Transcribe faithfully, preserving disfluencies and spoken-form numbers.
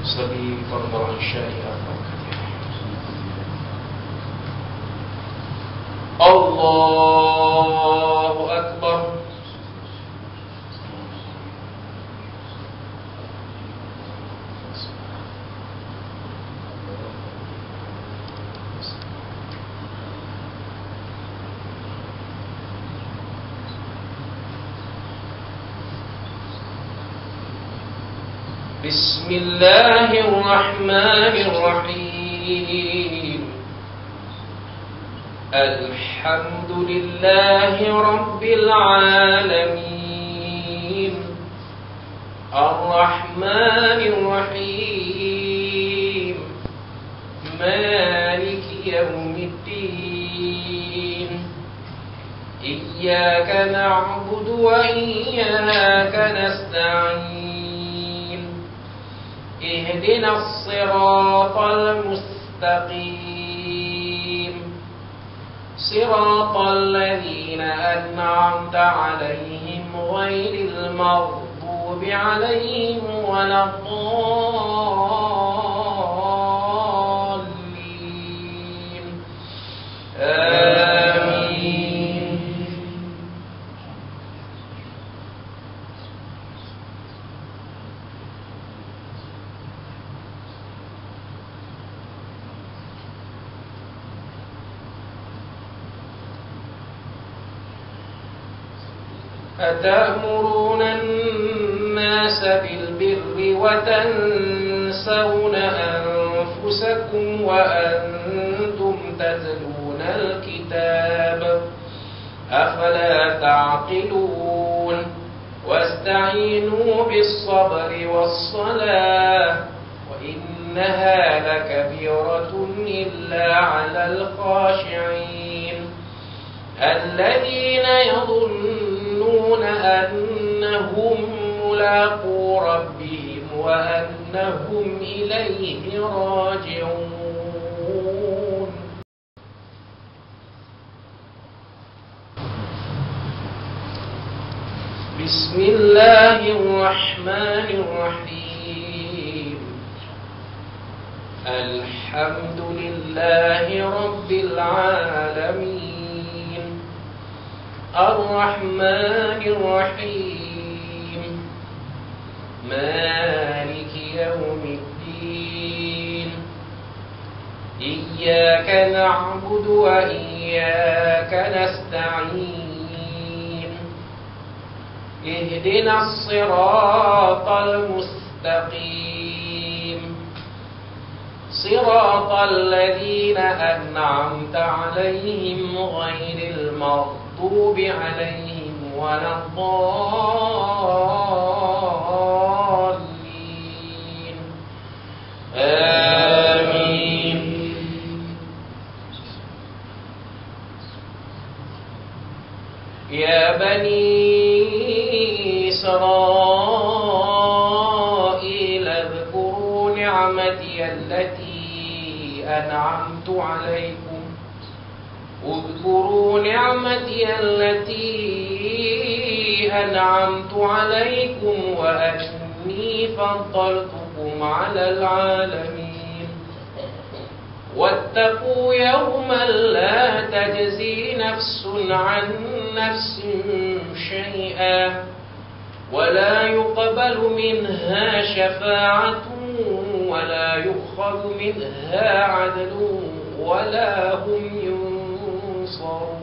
صلي فرض العشاء ركعتين. الله أكبر. بسم الله الرحمن الرحيم. الحمد لله رب العالمين الرحمن الرحيم مالك يوم الدين إياك نعبد وإياك نستعين اهدنا الصراط المستقيم صراط الذين أنعمت عليهم غير المغضوب عليهم ولا الضالين آمين. أتأمرون الناس بالبر وتنسون أنفسكم وأنتم تتلون الكتاب أفلا تعقلون واستعينوا بالصبر والصلاة وإنها لكبيرة إلا على الخاشعين الذين يظنون أنهم ملاقو ربهم وأنهم إليه راجعون. بسم الله الرحمن الرحيم. الحمد لله رب العالمين الرحمن الرحيم مالك يوم الدين إياك نعبد وإياك نستعين اهدنا الصراط المستقيم صراط الذين أنعمت عليهم غير المغضوب عليهم ولا الضالين آمين. يا بني إسرائيل اذكروا نعمتي التي أنعمت عليكم اذكروا نعمتي التي أنعمت عليكم وأني فضلتكم على العالمين واتقوا يوما لا تجزي نفس عن نفس شيئا ولا يقبل منها شفاعة ولا يؤخذ منها عدل ولا هم ينصرون.